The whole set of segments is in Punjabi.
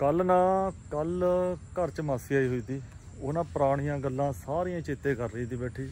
कल घर च मासी आई हुई थी, वो ना पुरानियां गल्लां सारियां चेते कर रही थी बैठी,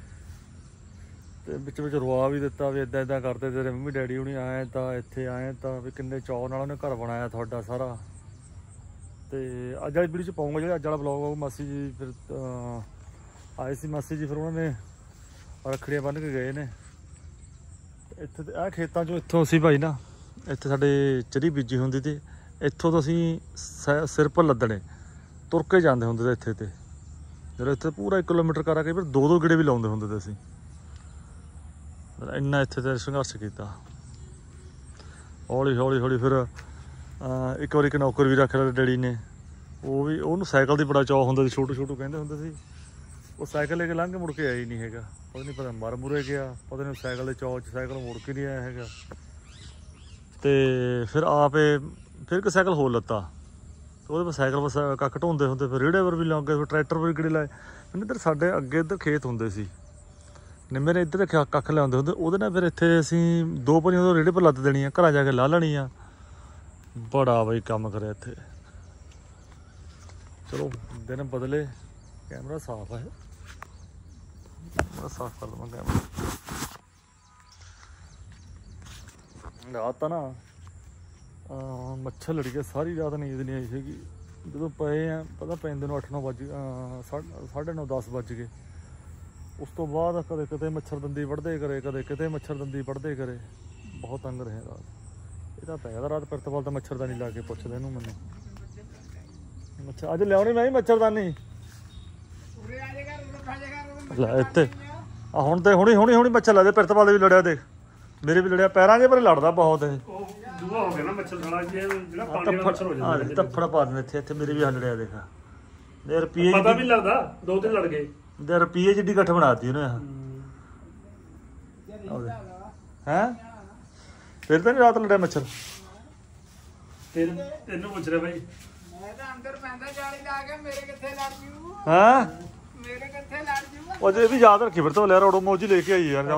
तो बिच रुआ भी दिता भी इदा इदा करते तेरे मम्मी डैडी हुणी आए तो इत्थे आए तो भी किन्ने चाव नाल उन्हें घर बनाया तुहाडा सारा। तो अज वाली वीडियो च पाऊँगा जो अज वाला ब्लॉग आऊँ। मासी जी फिर आए सी मासी जी, फिर उन्होंने रखड़ियाँ बन के गए ने इत्थे। आ खेतों चों इत्थों असीं भाई ना इत्थे साडे चरी बीजी हुंदी ती, इत्थों तो असीं सिर पर लद्दने तुर के जांदे हुंदे ते इत्थे। ते जदों इत्थे पूरा 1 किलोमीटर करा के फिर 2-2 गेड़े भी लाउंदे हुंदे ते असीं। इन्ना इत्थे ते संघर्ष किया। हौली हौली हौली फिर एक बार एक नौकर भी रख लिया डैडी ने, वो भी उन्होंने साइकिल की बड़ा चाव होंदा सी, छोटू कहंदे हुंदे सी। वो साइकिल लेके लंघ के मुड़ के आया ही नहीं हैगा, पता नहीं पता मर मुरे गया, पता नहीं साइकिल के चाव च साइकिल मुड़ के नहीं आया हैगा। तो फिर आपे फिर एक साइकिल होर लत्ता, तो वो साइकिल पर कख ढोंदे हुंदे, फिर रेड़े पर भी लग गए, फिर ट्रैक्टर पर भी गेड़े लाए। इधर साडे अगे इधर खेत हुंदे सी, निम्मे ने इधर कख लियाउंदे हुंदे, ਉਹਦੇ ਨਾਲ फिर इत्थे असीं 2 भरियां तो रेड़े पर लद देनियां, घरां जा के ला लेनियां। बड़ा बई काम करे इत्थे। चलो दिन बदले, कैमरा साफ है, मैं साफ कर लवां कैमरा। रात ना मच्छर लड़ गया, सारी रात नींद नहीं आई हैगी। जो पे हैं पता पैंदे 8-9 बज 9:30-10 बज गए। उस तो बाद कदे किते मच्छरदंदी वढ़दे करे, कदे किते मच्छरदंदी वढ़दे करे, बहुत तंग रहे रात। ये पै गया रात पिरतपाल तो मच्छरदानी ला के पुछदे इहनूं मैनूं। अच्छा अज लियाउणी मैं मच्छरदानी लै इत्ते हुण ते हुणी हुणी हुणी मच्छर लड़दे। पिरतपाल भी लड़िया, देख मेरे भी लड़िया, पैरां जे पर लड़दा बहुत है। तफड़ पा देने इत्थे, इत्थे मेरे भी लड़िया, देखा रुपये पता भी लगदा 2-3 लड़ गए, रुपये जिड्डी गठ बनाती उन्हें हैं। फिर तो नहीं रात लड़िया मच्छर। तेनू पुछ रहे भाई अजे भी याद रखी फिर तो लिया रोडो मोजी लेके आई यार,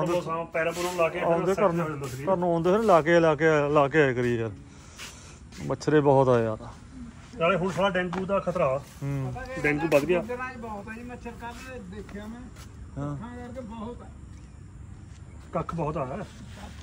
ला के आया करी यार, मच्छरे बहुत आए यार। नाले हुण सारा डेंगू दा खतरा, डेंगू वध गया बहुत है जी मच्छर। कल देखिया मैं हां करके बहुत है, कख बहुत आ है,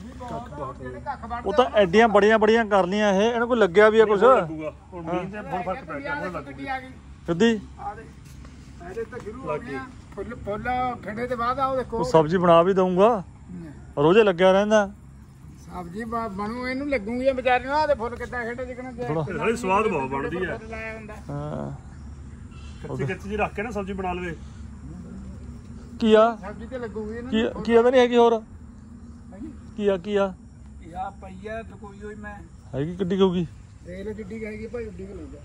ਉਹ ਤਾਂ ਐਡੀਆਂ ਬੜੀਆਂ ਕਰ ਲੀਆਂ ਇਹ, ਇਹਨਾਂ ਕੋਈ ਲੱਗਿਆ ਵੀ ਆ ਕੁਛ। ਹੁਣ ਮੀਂਹ ਦੇ ਬਹੁਤ ਫਰਕ ਪੈ ਗਿਆ, ਹੁਣ ਗੱਡੀ ਆ ਗਈ ਸਿੱਧੀ ਇਹਦੇ ਤਾਂ ਸ਼ੁਰੂ ਹੋ ਗਿਆ ਫੁੱਲ ਖੜੇ ਦੇ ਬਾਅਦ ਆਓ ਦੇਖੋ। ਸਬਜ਼ੀ ਬਣਾ ਵੀ ਦਊਂਗਾ, ਰੋਜ਼ੇ ਲੱਗਿਆ ਰਹਿੰਦਾ ਸਬਜ਼ੀ ਬਣੂ, ਇਹਨੂੰ ਲੱਗੂਗੀ ਵਿਚਾਰੇ ਨੂੰ। ਆ ਤੇ ਫੁੱਲ ਕਿੱਦਾਂ ਖੇਡੇ ਜਿਕਣਾ ਥੋੜੀ ਸਵਾਦ ਬਹੁਤ ਬਣਦੀ ਹੈ। ਹਾਂ ਕੱਚੀ ਜੀ ਰੱਖ ਕੇ ਨਾ ਸਬਜ਼ੀ ਬਣਾ ਲਵੇ। ਕੀ ਆ ਸਬਜ਼ੀ ਤੇ ਲੱਗੂਗੀ ਇਹਨਾਂ ਨੂੰ, ਕੀ ਤਾਂ ਨਹੀਂ ਹੈਗੀ ਹੋਰ ਕੀ ਆ ਪਈਆ ਤੇ ਕੋਈ ਹੋਈ ਮੈਂ ਹੈਗੀ ਕਿੱਡੀ ਕਹੂਗੀ ਦੇਖ ਲੈ ਕਿੱਡੀ ਹੈਗੀ ਭਾਈ, ਉੱਡੀ ਕਿ ਲੈ ਜਾ।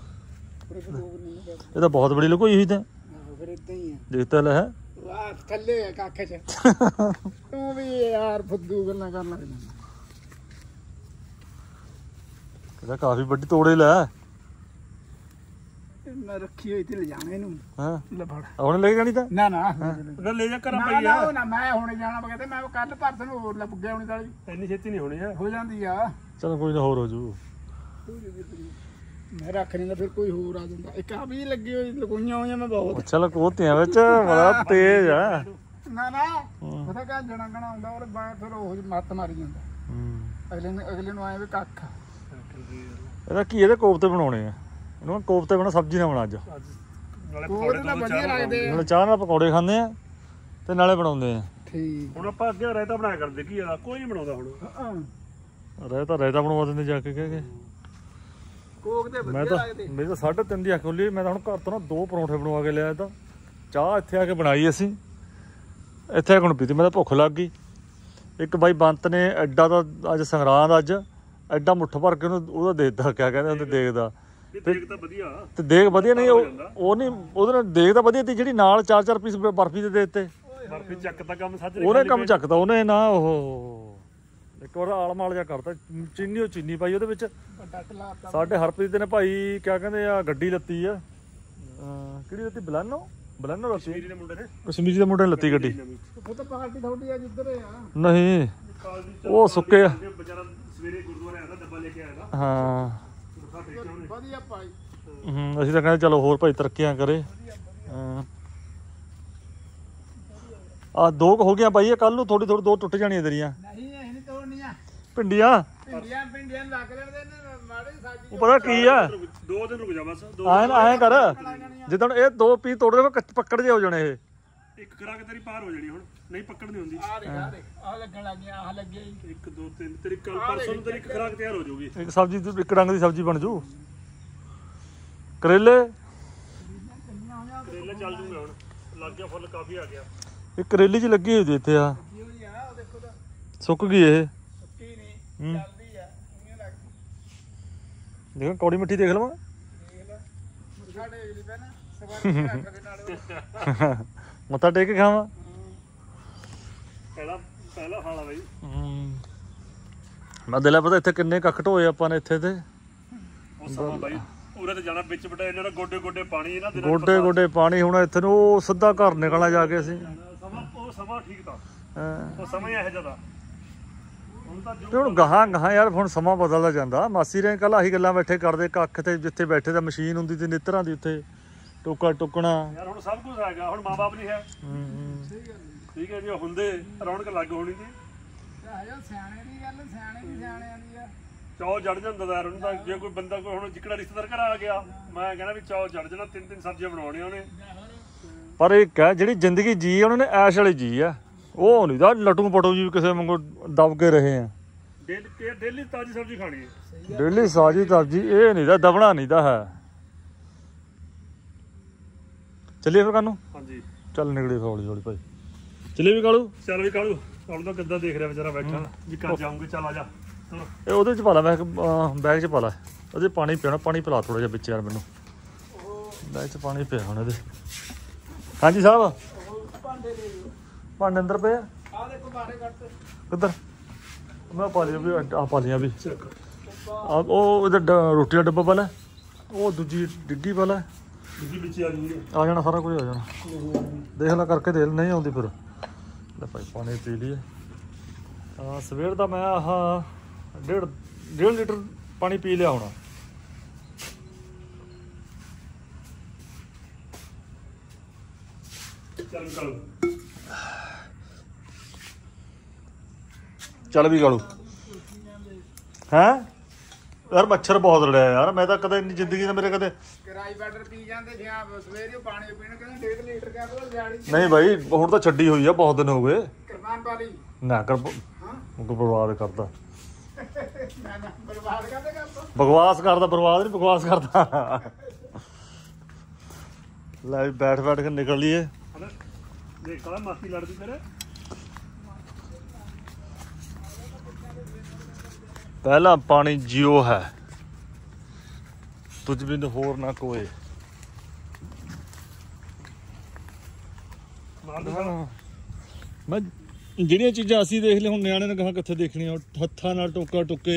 ਇਹ ਤਾਂ ਬਹੁਤ ਬੜੀ ਲੁਕੋਈ ਹੋਈ ਤਾਂ ਫਿਰ ਇਦਾਂ ਹੀ ਆ, ਦੇਖਤਾ ਲੈ ਹੈ ਵਾਹ ਥੱਲੇ ਆ ਕੱਖ ਚ। ਤੂੰ ਵੀ ਯਾਰ ਫੁੱਦੂ ਗੱਲਾਂ ਕਰਨ ਲੱਗ ਜਾਂਦਾ। ਇਹਦਾ ਕਾਫੀ ਵੱਡੀ ਤੋੜੇ ਲੈ, ਮੈਂ ਰੱਖੀ ਹੋਈ ਤੇ ਲੈ ਜਾਣਾ ਇਹਨੂੰ। ਹਾਂ ਲੈ ਫੜ ਹੁਣ ਲੈ ਜਾਣੀ ਤਾਂ ਨਾ ਅਗਰ ਲੈ ਜਾ ਕਰਾਂ ਪਈ ਆ ਨਾ, ਮੈਂ ਹੁਣੇ ਜਾਣਾ ਕਹਿੰਦੇ, ਮੈਂ ਕੱਲ ਪਰਸੋਂ ਨੂੰ ਹੋਰ ਲੱਗ ਗਿਆ ਹੋਣੀ ਤਾਲੀ, ਇੰਨੀ ਛੇਤੀ ਨਹੀਂ ਹੋਣੀ ਆ, ਹੋ ਜਾਂਦੀ ਆ। ਚਲ ਕੋਈ ਨਾ ਹੋਰ ਹੋ ਜੂ, ਮੈਂ ਰੱਖ ਨਹੀਂ ਫਿਰ ਕੋਈ ਹੋਰ ਆ ਜਾਂਦਾ। ਇੱਕ ਆ ਵੀ ਲੱਗੀ ਹੋਈ ਲਗੋਈਆਂ ਹੋਈਆਂ ਮੈਂ ਬਹੁਤ। ਚਲ ਕੋਤਿਆਂ ਵਿੱਚ ਬੜਾ ਤੇਜ਼ ਆ ਨਾ ਪਤਾ ਕਾ ਜਣਾ ਗਣਾ ਹੁੰਦਾ ਔਰ ਫਿਰ ਉਹ ਮੱਤ ਮਾਰੀ ਜਾਂਦਾ। ਅਗਲੇ ਨੂੰ ਆਏ ਵੀ ਕੱਖ ਇਹਦਾ ਕੀ ਇਹਦੇ ਕੋਫਤੇ ਬਣਾਉਣੇ ਆ, ਉਹਨੂੰ ਕੋਫਤੇ ਬਣਾ, ਸਬਜ਼ੀ ਨਾ ਬਣਾ। ਅੱਜ ਨਾਲੇ ਚਾਹ ਨਾਲ ਪਕੌੜੇ ਖਾਂਦੇ ਆ ਤੇ ਨਾਲੇ ਬਣਾਉਂਦੇ ਆ। ਠੀਕ ਹੁਣ ਆਪਾਂ ਅੱਗੇ ਰਾਇਤਾ ਬਣਾਇਆ ਕਰਦੇ, ਕੀ ਆ ਕੋਈ ਨਹੀਂ ਬਣਾਉਂਦਾ ਹੁਣ। ਰਾਇਤਾ ਬਣਵਾ ਦਿੰਦੇ ਜਾ ਕੇ ਕਹਿ ਕੇ। ਮੈਂ ਤਾਂ ਮੇਰੀ ਤਾਂ 3:30 ਦੀ ਅੱਖ ਖੁੱਲੀ, ਮੈਂ ਤਾਂ ਹੁਣ ਘਰ ਤੋਂ ਨਾ 2 ਪਰੌਂਠੇ ਬਣਵਾ ਕੇ ਲਿਆ। ਤਾਂ ਚਾਹ ਇੱਥੇ ਆ ਕੇ ਬਣਾਈ ਅਸੀਂ, ਇੱਥੇ ਆ ਕੇ ਹੁਣ ਪੀਤੀ। ਮੈਂ ਤਾਂ ਭੁੱਖ ਲੱਗ ਗਈ। ਇੱਕ ਬਾਈ ਬੰਤ ਨੇ ਐਡਾ ਦਾ ਅੱਜ ਸੰਗਰਾਂਦ, ਅੱਜ ਐਡਾ ਮੁੱਠ ਭਰ ਕੇ ਉਹਨੂੰ ਉਹਦਾ ਦੇ ਦਿੱਤਾ, ਕਿਆ ਕਹਿੰਦੇ ਹੁੰਦੇ ਦੇਖਦਾ ਦੇਖ ਤਾਂ ਵਧੀਆ ਤੇ ਦੇਖ ਵਧੀਆ ਨਹੀਂ ਉਹ ਨਹੀਂ ਉਹਦੇ ਨਾਲ ਦੇਖ ਤਾਂ ਵਧੀਆ ਤੀ, ਜਿਹੜੀ ਨਾਲ 4-4 ਪੀਸ ਬਰਫੀ ਦੇ ਦਿੱਤੇ। ਬਰਫੀ ਚੱਕਦਾ ਕੰਮ ਸੱਚ, ਉਹਨੇ ਕੰਮ ਚੱਕਦਾ ਉਹਨੇ ਨਾ। ਉਹ ਇੱਕ ਵਾਰ ਆਲਮਾਲ ਜਿਹਾ ਕਰਤਾ, ਚੀਨੀ ਪਾਈ ਉਹਦੇ ਵਿੱਚ। ਸਾਡੇ ਹਰਪ੍ਰੀਤ ਨੇ ਭਾਈ ਕਿਆ ਕਹਿੰਦੇ ਆ ਗੱਡੀ ਲੱਤੀ ਆ, ਕਿਹੜੀ ਲੱਤੀ? ਬਲਾਨੋ ਲੱਤੀ, ਕਸ਼ਮੀਰੀ ਦੇ ਮੁੰਡੇ ਨੇ ਲੱਤੀ ਗੱਡੀ। ਨਹੀਂ ਉਹ ਸੁੱਕੇ ਆ। ਹਾਂ ਵਧੀਆ ਭਾਈ। ਅਸੀਂ ਤਾਂ ਕਹਿੰਦੇ ਚਲੋ ਹੋਰ ਭਾਈ ਤਰੱਕੀਆਂ ਕਰੇ। ਆ 2 ਹੋ ਗਈਆਂ ਭਾਈ, ਕੱਲ ਨੂੰ ਥੋੜੀ 2 ਟੁੱਟ ਜਾਣੀਆਂ ਤੇਰੀਆਂ। ਨਹੀਂ ਅਸੀਂ ਨਹੀਂ ਤੋੜਨੀਆਂ ਭਿੰਡੀਆਂ ਭਿੰਡੀਆਂ ਲੱਗ ਲੈਣ ਦੇ ਮਾੜੇ ਸਾਡੀ। ਉਹ ਪਤਾ ਕੀ ਆ, 2 ਦਿਨ ਰੁਕ ਜਾ ਬਸ। ਐਂ ਕਰ ਜਿੱਦਣ ਇਹ 2 ਪੀਸ ਤੋੜ ਦੇ ਪੱਕੜ ਜੇ ਹੋ ਜਾਣੇ ਇਹ। ਇੱਕ ਖਰਾਕ ਤੇਰੀ ਪਾਰ ਹੋ ਜਾਣੀ ਹੁਣ, ਨਹੀਂ ਪੱਕੜ ਨਹੀਂ ਹੁੰਦੀ। ਆਹ ਲੱਗਣ ਲੱਗ ਗਿਆ, ਆਹ ਲੱਗੇ 1 2 3 ਤੇਰੀ ਕੱਲ ਪਰਸੋਂ ਨੂੰ ਤੇਰੀ ਇੱਕ ਖਰਾਕ ਤਿਆਰ ਹੋ ਜਾਊਗੀ। ਇੱਕ ਸਬਜ਼ੀ ਇੱਕ ਡੰਗ ਦੀ ਸਬਜ਼ੀ ਬਣ ਜੂ। ਕਰੇਲੇ ਕਰੇਲਾ ਚੱਲ ਜੂਗਾ ਹੁਣ, ਲੱਗ ਗਿਆ ਫੁੱਲ ਕਾਫੀ ਆ ਗਿਆ। ਇਹ ਕਰੇਲੀ ਚ ਲੱਗੀ ਹੋਈ ਇੱਥੇ ਆ, ਸੁੱਕ ਗਈ ਇਹ। ਸੁੱਕੀ ਨਹੀਂ ਚੱਲਦੀ ਆ, ਇੰਨੇ ਲੱਗਦੀ। ਦੇਖ ਕੌੜੀ ਮਿੱਠੀ ਦੇਖ ਲਵਾਂ। ਦੇਖ ਲੈ ਮੁਰਗਾ ਢੇਕ ਲਈ ਪੈਣਾ ਸਵਾਰੀ ਰੱਖ ਦੇ ਨਾਲ। ਮੱਥਾ ਟੇਕ ਕੇ ਖਾਵਾਂ। ਪਹਿਲਾ ਹਾਲਾ ਬਾਈ। ਮੈਂ ਦਿਲਾ ਪਤਾ ਇੱਥੇ ਕਿੰਨੇ ਕੱਖ ਢੋਏ ਆਪਾਂ ਨੇ ਇੱਥੇ ਤੇ। ਉਹ ਸਮਾਂ ਬਾਈ ਉਰੇ ਤੇ ਜਾਣਾ ਵਿੱਚ ਬਟਾ ਇਹਨਾਂ ਦਾ ਗੋਡੇ ਪਾਣੀ ਇਹਨਾਂ ਦੇ ਗੋਡੇ ਪਾਣੀ ਹੋਣਾ ਇੱਥੇ ਨੂੰ। ਉਹ ਸਿੱਧਾ ਘਰ ਨਿਕਲਣਾ ਜਾ ਕੇ ਅਸੀਂ। ਸਮਾਂ ਠੀਕ ਤਾਂ ਉਹ ਸਮਾਂ ਇਹੋ ਜਿਹਾ ਹੁਣ ਤਾਂ ਤੇ ਹੁਣ ਗਾਹਾਂ ਯਾਰ ਹੁਣ ਸਮਾਂ ਬਦਲਦਾ ਜਾਂਦਾ। ਮਾਸੀ ਰੇ ਕੱਲ ਆਹੀ ਗੱਲਾਂ ਬੈਠੇ ਕਰਦੇ ਕੱਖ ਤੇ, ਜਿੱਥੇ ਬੈਠੇ ਤਾਂ ਮਸ਼ੀਨ ਹੁੰਦੀ ਸੀ ਨਿੱਤਰਾਂ ਦੀ ਉੱਥੇ ਟੋਕਾ ਟੁੱਕਣਾ। ਯਾਰ ਹੁਣ ਸਭ ਕੁਝ ਹੈਗਾ, ਹੁਣ ਮਾਂ-ਬਾਪ ਨਹੀਂ ਹੈ। ਠੀਕ ਹੈ ਜੀ, ਹੁੰਦੇ ਰੌਣਕ ਲੱਗ ਹੋਣੀ ਸੀ। ਸਿਆਣੇ ਦੀ ਗੱਲ, ਸਿਆਣੇ ਦੀ ਸਿਆਣਿਆਂ ਦੀ ਆ। ਚੌ ਜੜ ਜਾਂਦਾ ਯਾਰ ਉਹਨੂੰ ਤਾਂ। ਜੇ ਕੋਈ ਬੰਦਾ ਕੋਈ ਹੁਣ ਜਿਕੜਾ ਰਿਸ਼ਤੇਦਾਰ ਘਰ ਆ ਗਿਆ, ਮੈਂ ਕਹਿੰਦਾ ਵੀ ਚੌ ਜੜ ਜਾਣਾ। 3 ਸਬਜ਼ੀਆਂ ਬਣਾਉਣੀਆਂ ਉਹਨੇ। ਪਰ ਇੱਕ ਹੈ ਜਿਹੜੀ ਜ਼ਿੰਦਗੀ ਜੀ ਉਹਨਾਂ ਨੇ ਐਸ਼ ਵਾਲੀ ਜੀ ਆ, ਉਹ ਨਹੀਂ ਤਾਂ ਲਟੂ ਪਟੂ ਜੀ ਕਿਸੇ ਵਾਂਗੂ ਦਬ ਕੇ ਰਹੇ ਆ। ਡੇਲੀ ਤਾਜ਼ੀ ਸਬਜ਼ੀ ਖਾਣੀ ਹੈ। ਡੇਲੀ ਸਾਜੀ ਸਬਜ਼ੀ, ਇਹ ਨਹੀਂ ਤਾਂ ਦਬਣਾ ਨਹੀਂ ਤਾਂ ਹੈ। ਚੱਲੀਏ ਫਿਰ ਕਾਨੂੰ। ਹਾਂਜੀ ਚੱਲ ਨਿਕਲੇ ਹੌਲੀ ਹੌਲੀ ਭਾਈ। ਚੱਲੀਏ ਵੀ ਕਾਲੂ। ਚੱਲ ਵੀ ਕਾਲੂ ਤਾਂ ਕਿੱਦਾਂ ਦੇਖ ਰਿਹਾ ਵਿਚਾਰਾ ਬੈਠਾ ਵੀ ਘਰ ਜਾਊਂਗੇ। ਚੱਲ ਆ ਜਾ ਇਹ ਉਹਦੇ ਚ ਪਾ ਲਾ, ਮੈਂ ਬੈਗ ਚ ਪਾ ਲਾ। ਉਹਦੇ ਪਾਣੀ ਪਿਆਣਾ, ਪਾਣੀ ਪਿਲਾ ਥੋੜਾ ਜਿਹਾ ਵਿੱਚ ਯਾਰ ਮੈਨੂੰ। ਬੈਗ ਚ ਪਾਣੀ ਪਿਆ ਹੁਣ ਇਹਦੇ। ਹਾਂਜੀ ਸਾਹਿਬ ਭਾਂਡੇ ਅੰਦਰ ਪਏ ਆ। ਆਹ ਦੇਖੋ ਬਾਰੇ ਕੱਟ ਕਿੱਧਰ? ਮੈਂ ਪਾ ਲਿਆ ਵੀ, ਆਹ ਪਾ ਲਿਆ ਵੀ। ਉਹ ਇਹਦਾ ਰੋਟੀ ਦਾ ਡੱਬਾ ਪਾ ਲੈ, ਉਹ ਦੂਜੀ ਡਿੱਗੀ ਪਾ ਲੈ। ਵਿੱਚ ਆ ਜੂਗੀ, ਆ ਜਾਣਾ ਸਾਰਾ ਕੁਝ ਆ ਜਾਣਾ। ਦੇਖ ਲੈ ਕਰਕੇ ਦੇ ਨਹੀਂ ਆਉਂਦੀ ਫਿਰ। ਲੈ ਭਾਈ ਪਾਣੀ ਪੀ ਲਈਏ। ਸਵੇਰ ਦਾ ਮੈਂ ਆਹ 1.5 ਲੀਟਰ ਪਾਣੀ ਪੀ ਲਿਆ ਹੋਣਾ। ਚੱਲ ਵੀ ਗਾਲੂ ਹੈਂ ਯਾਰ। ਮੱਛਰ ਬਹੁਤ ਲੜਿਆ ਯਾਰ। ਮੈਂ ਤਾਂ ਕਦੇ ਇੰਨੀ ਜ਼ਿੰਦਗੀ ਨਾਲ ਮੇਰੇ ਕਦੇ ਕਿਰਾਈ ਬਾਰਡਰ ਪੀ ਜਾਂਦੇ ਸੀ। ਆ ਸਵੇਰੇ ਪਾਣੀ ਪੀਣ ਕਹਿੰਦੇ 1.5 ਲੀਟਰ ਕਾ ਕੋਲ ਦਿਹਾੜੀ। ਨਹੀਂ ਬਾਈ ਹੁਣ ਤਾਂ ਛੱਡੀ ਹੋਈ ਆ, ਬਹੁਤ ਦਿਨ ਹੋ ਗਏ। ਕਿਰਪਾਨ ਵਾਲੀ ਨਾ ਕਰ ਬਰਬਾਦ ਕਰਦਾ। ਨਾ ਬਰਬਾਦ ਕਰਦੇ ਕਰਦਾ। ਬਕਵਾਸ ਕਰਦਾ, ਬਰਬਾਦ ਨਹੀਂ ਬਕਵਾਸ ਕਰਦਾ। ਲੈ ਵੀ ਬੈਠ ਕੇ ਨਿਕਲ ਲਈਏ। ਦੇਖ ਸਾਲਾ ਮਾਸੀ ਲੜਦੀ ਤੇਰੇ। ਪਹਿਲਾ ਪਾਣੀ ਜਿਉ ਹੈ, ਤੁਝ ਬਿਨ ਹੋਰ ਨਾ ਕੋਏ। ਮੈਂ ਜਿਹੜੀਆਂ ਚੀਜ਼ਾਂ ਅਸੀਂ ਦੇਖ ਲਿਆ, ਹੁਣ ਨਿਆਣੇ ਨੇ ਕਹਾਂ ਕਿੱਥੇ ਦੇਖਣੀਆਂ। ਹੱਥਾਂ ਨਾਲ ਟੋਕਾ ਟੁੱਕੇ,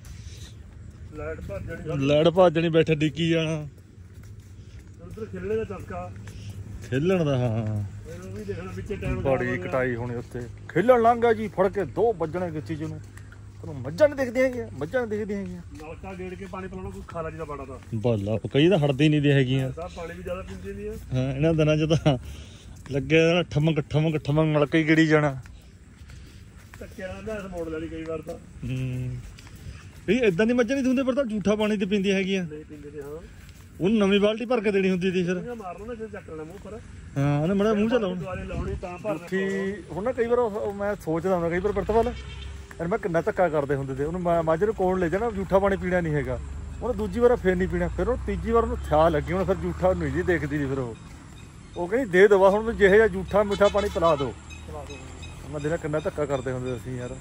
ਲੈੜ ਭਾਜਣੀ, ਬੈਠੇ ਡਿੱਕੀ ਜਾਣਾ। ਉਧਰ ਖੇਲਣੇ ਦਾ ਚਸਕਾ, ਖੇਲਣ ਦਾ। ਹਾਂ ਉਹ ਵੀ ਦੇਖਣਾ ਵਿੱਚੇ ਟਾਈਮ ਬੜੀ ਕਟਾਈ ਹੋਣੀ ਉੱਥੇ। ਖੇਲਣ ਲੰਘਾ ਜੀ, ਫੜ ਕੇ 2 ਵੱਜਣੇ ਕਿਸ ਚੀਜ਼ ਨੂੰ। ਤੈਨੂੰ ਮੱਝਾਂ ਨਹੀਂ ਦਿਖਦੀਆਂ ਹੈਗੀਆਂ, ਮੱਝਾਂ ਨਹੀਂ ਦਿਖਦੀਆਂ ਹੈਗੀਆਂ। ਨਲਕਾ ਗੇੜ ਕੇ ਪਾਣੀ ਪਿਲਾਉਣਾ ਕੋਈ ਖਾਲਾ ਜੀ ਦਾ ਬਾੜਾ ਦਾ ਬਾਲਾ ਕਈ ਤਾਂ ਹਟਦੀ ਨਹੀਂ ਦੀਆਂ ਹੈਗੀਆਂ। ਸਭ ਪਾਣੀ ਵੀ ਜ਼ਿਆਦਾ ਪੀਂਦੇ ਨਹੀਂ ਆ। ਹਾਂ ਇਹਨਾਂ ਦਿਨਾਂ ਚ ਤਾਂ ਲੱਗੇ ਠਮਕ ਨਲਕੇ ਹੀ ਗੇੜੀ ਜਾਣਾ। ਧੱਕਿਆਂ ਨਾਲ ਮੋੜ ਲੈਣੀ ਕਈ ਵਾਰ ਤਾਂ। ਇਹ ਇਦਾਂ ਦੀ ਮੱਝਾਂ ਨਹੀਂ ਹੁੰਦੇ, ਪਰ ਤਾਂ ਝੂਠਾ ਪਾਣੀ ਤੇ ਪੀਂਦੀਆਂ ਹੈਗੀਆਂ। ਨਹੀਂ ਪੀਂਦੇ ਨੇ। ਹਾਂ ਉਹਨੂੰ ਨਵੀਂ ਬਾਲਟੀ ਭਰ ਕੇ ਦੇਣੀ ਹੁੰਦੀ ਸੀ ਫਿਰ। ਮਾਰ ਲਓ ਨਾ ਜੇ ਚੱਕ ਲੈਣਾ ਮੂੰਹ ਪਰ। ਹਾਂ ਉਹਨੇ ਮੜਾ ਮੂੰਹ ਚ ਲਾਉਣਾ। ਦੁਆਰੇ ਲਾਉਣੀ ਤਾਂ ਭਰਨਾ। ਝੂਠੀ ਹੁਣ ਨਾ ਕਈ ਵਾਰ ਮੈਂ ਸੋਚਦਾ ਹੁੰਦਾ, ਕਈ ਵਾਰ ਵਰਤਵਾਲ ਯਾਰ ਮੈਂ ਕਿੰਨਾ ਧੱਕਾ ਕਰਦੇ ਹੁੰਦੇ ਤੇ। ਉਹਨੂੰ ਮੱਝ ਨੂੰ ਕੋਲ ਲੈ ਜਾਣਾ, ਝੂਠਾ ਪਾਣੀ ਪੀਣਾ ਨਹੀਂ ਹੈਗਾ। ਉਹਨੇ ਦੂਜੀ ਵਾਰ ਫੇਰ ਨਹੀਂ ਪੀਣਾ। ਫਿਰ ਉਹ ਤੀਜੀ ਵਾਰ ਉਹਨੂੰ ਥਿਆਲ ਲੱਗੀ ਹੁਣ, ਫਿਰ ਝੂਠਾ ਨਹੀਂ ਜੀ ਦੇਖਦੀ ਨਹੀਂ। ਫਿਰ ਉਹ ਕਹਿੰਦੀ ਦੇ ਦਵਾ ਹੁਣ ਜਿਹੇ ਜਿਹਾ ਝੂਠਾ ਮਿੱਠਾ ਪਾਣੀ ਪਿਲਾ ਦਿਓ। ਮੈਂ ਦਿਨਾਂ ਕਿੰਨਾ ਧੱਕਾ ਕਰਦੇ ਹੁੰਦੇ ਅਸੀਂ ਯਾਰ।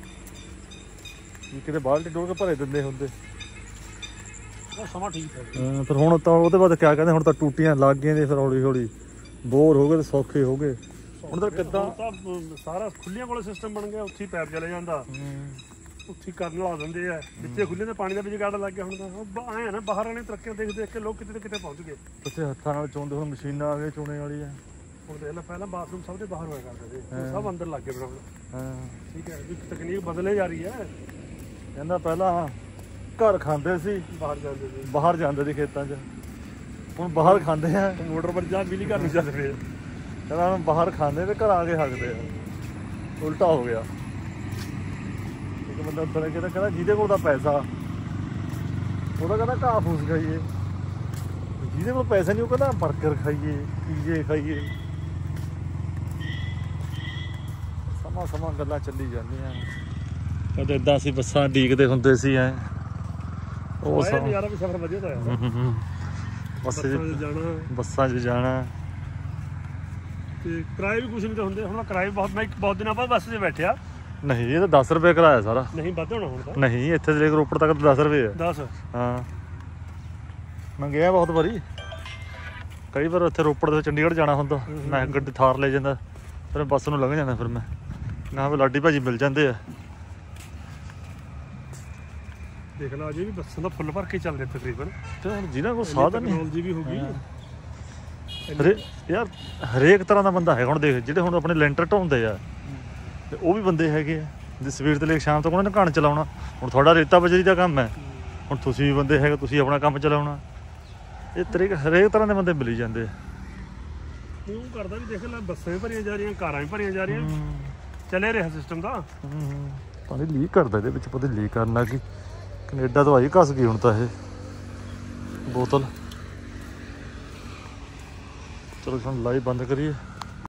ਕਿਤੇ ਬਾਲਟੀ ਡੋਲ ਕੇ ਭਰੇ ਦਿੰਦੇ ਹੁੰਦੇ। ਸਮਾਂ ਠੀਕ ਹੈ। ਫਿਰ ਹੁਣ ਤਾਂ ਉਹਦੇ ਬਾਅਦ ਕਿਆ ਕਹਿੰਦੇ, ਹੁਣ ਤਾਂ ਟੂਟੀਆਂ ਲੱਗ ਗਈਆਂ ਨੇ। ਫਿਰ ਹੌਲੀ ਹੌਲੀ ਬੋਰ ਹੋ ਗਏ ਤੇ ਸੌਖੇ ਹੋ ਗਏ। ਹੁਣ ਤਾਂ ਕਿੱਦਾਂ ਸਾਰਾ ਖੁੱਲੀਆਂ ਕੋਲ ਸਿਸਟਮ ਬਣ ਗਿਆ। ਉੱਥੇ ਪੈਪ ਚਲੇ ਜਾਂਦਾ, ਉੱਥੇ ਕਰਨ ਲਾ ਦਿੰਦੇ ਆ। ਜਿੱਥੇ ਖੁੱਲੇ ਦੇ ਪਾਣੀ ਦਾ ਵੀ ਜਗਾੜ ਲੱਗ ਗਿਆ। ਹੁਣ ਤਾਂ ਆਏ ਨਾ ਬਾਹਰ ਵਾਲੇ ਤਰੱਕੀਆਂ ਦੇਖ ਕੇ ਲੋਕ ਕਿਤੇ ਤੇ ਕਿਤੇ ਪਹੁੰਚ ਗਏ। ਉੱਥੇ ਹੱਥਾਂ ਨਾਲ ਚੋਂਦੇ, ਹੁਣ ਮਸ਼ੀਨਾਂ ਆ ਗਈਆਂ ਚੋਣੇ ਵਾਲੀਆਂ। ਹੁਣ ਦੇਖ ਲੈ, ਪਹਿਲਾਂ ਬਾਥਰੂਮ ਸਭ ਦੇ ਬਾਹਰ ਹੋਇਆ ਕਰਦੇ ਸੀ, ਸਭ ਅੰਦਰ ਲੱਗ ਗਏ ਬਣਾਉਣ। ਹਾਂ ਠੀਕ ਹੈ ਵੀ ਤਕਨੀਕ ਬਦਲੇ ਜਾ ਰਹੀ ਹੈ। ਕਹਿੰਦਾ ਪਹਿਲਾਂ ਘਰ ਖਾਂਦੇ ਸੀ, ਬਾਹਰ ਜਾਂਦੇ ਸੀ, ਬਾਹਰ ਜਾਂਦੇ ਸੀ ਖੇਤਾਂ 'ਚ। ਹੁਣ ਬਾਹਰ ਖਾਂਦੇ ਆ, ਮੋਟਰ ਪਰ ਜਾ ਬਿਜਲੀ ਘਰ ਨੂੰ ਚੱਲ ਪਏ। ਕਹਿੰਦਾ ਹੁਣ ਬਾਹਰ ਖਾਂਦੇ ਤੇ ਘਰ ਆ ਕੇ ਹੱਕਦੇ ਆ। ਉਲਟਾ ਹੋ ਗਿਆ। ਇੱਕ ਬੰਦਾ ਉੱਧਰ ਕਹਿੰਦਾ ਜਿਹਦੇ ਕੋਲ ਤਾਂ ਪੈਸਾ ਉਹਦਾ ਕਹਿੰਦਾ ਘਾਹ ਫੂਸ ਖਾਈਏ, ਜਿਹਦੇ ਕੋਲ ਪੈਸਾ ਨਹੀਂ ਉਹ ਕਹਿੰਦਾ ਬਰਗਰ ਖਾਈਏ, ਪੀਜ਼ੇ ਖਾਈਏ। ਸਮਾਂ ਗੱਲਾਂ ਚੱਲੀ ਜਾਂਦੀਆਂ। ਕਦੇ ਏਦਾਂ ਅਸੀਂ ਬੱਸਾਂ ਡੀਕਦੇ ਹੁੰਦੇ ਸੀ ਐ। ਉਹ ਨਜ਼ਾਰਾ ਵੀ ਸਫ਼ਰ ਵਧੀਆ ਤਾਂ ਹੋਇਆ। ਬੱਸਾਂ 'ਚ ਜਾਣਾ ਤੇ ਕਿਰਾਏ ਵੀ ਕੁਛ ਨਹੀਂ ਤਾਂ ਹੁੰਦੇ। ਹੁਣ ਕਿਰਾਏ ਬਹੁਤ, ਮੈਂ ਬਹੁਤ ਦਿਨਾਂ ਬਾਅਦ ਬੱਸ 'ਚ ਬੈਠਿਆ। ਨਹੀਂ ਇਹ ਤਾਂ 10 ਰੁਪਏ ਕਿਰਾਇਆ ਸਾਰਾ। ਨਹੀਂ ਵੱਧ ਹੋਣਾ ਹੁਣ ਤਾਂ। ਨਹੀਂ ਇੱਥੇ ਦੇ ਰੋਪੜ ਤੱਕ 10 ਰੁਪਏ ਆ। 10 ਹਾਂ ਮੈਂ ਗਿਆ ਬਹੁਤ ਵਾਰੀ। ਕਈ ਵਾਰ ਇੱਥੇ ਰੋਪੜ ਤੋਂ ਚੰਡੀਗੜ੍ਹ ਜਾਣਾ ਹੁੰਦਾ, ਮੈਂ ਗੱਡੀ ਥਾਰ ਲੈ ਜਾਂਦਾ, ਫਿਰ ਬੱਸ ਨੂੰ ਲੰਘ ਜਾਂਦਾ। ਫਿਰ ਮੈਂ ਨਾ ਵੀ ਲਾਡੀ ਭਾਜੀ ਮਿਲ ਜਾਂਦੇ ਆ। ਦੇਖ ਲਾ ਅਜੇ ਵੀ ਬੱਸਾਂ ਦਾ ਫੁੱਲ ਭਰ ਕੇ ਚੱਲਦੇ ਤਕਰੀਬਨ। ਤੇ ਹੁਣ ਜਿਹਨਾਂ ਕੋਲ ਸਾਧਨ ਨਹੀਂ, ਟੈਕਨੋਲੋਜੀ ਵੀ ਹੋ ਗਈ ਯਾਰ ਹਰੇਕ ਤਰ੍ਹਾਂ ਦਾ ਬੰਦਾ ਹੈਗਾ। ਹੁਣ ਦੇਖ ਜਿਹੜੇ ਹੁਣ ਆਪਣੇ ਲੈਂਟਰ ਢਾਉਂਦੇ ਆ ਤੇ ਉਹ ਵੀ ਬੰਦੇ ਹੈਗੇ ਆ। ਜੇ ਸਵੇਰ ਤੋਂ ਲੈ ਕੇ ਸ਼ਾਮ ਤੱਕ ਉਹਨਾਂ ਨੇ ਘਣ ਚਲਾਉਣਾ। ਹੁਣ ਤੁਹਾਡਾ ਰੇਤਾ ਬਜਰੀ ਦਾ ਕੰਮ ਹੈ, ਹੁਣ ਤੁਸੀਂ ਵੀ ਬੰਦੇ ਹੈਗੇ, ਤੁਸੀਂ ਆਪਣਾ ਕੰਮ ਚਲਾਉਣਾ। ਇਹ ਤਰੀਕ ਹਰੇਕ ਤਰ੍ਹਾਂ ਦੇ ਬੰਦੇ ਮਿਲੀ ਜਾਂਦੇ ਆ। ਉਹ ਕਰਦਾ ਵੀ ਦੇਖ ਲੈ, ਬੱਸਾਂ ਵੀ ਭਰੀਆਂ ਜਾ ਰਹੀਆਂ, ਕਾਰਾਂ ਵੀ ਭਰੀਆਂ ਜਾ ਰਹੀਆਂ, ਚੱਲੇ ਰਿਹਾ ਸਿਸਟਮ ਦਾ। ਪਾਣੀ ਲੀਕ ਕਰਦਾ ਇਹਦੇ ਵਿੱਚ, ਪਤਾ ਲੀਕ ਕਰਨ ਲੱਗ ਗਈ। ਕੈਨੇਡਾ ਤੋਂ ਆਈ ਘਸ ਗਈ ਹੁਣ ਤਾਂ ਇਹ ਬੋਤਲ। ਚਲੋ ਸਾਨੂੰ ਲਾਈਵ ਬੰਦ ਕਰੀਏ।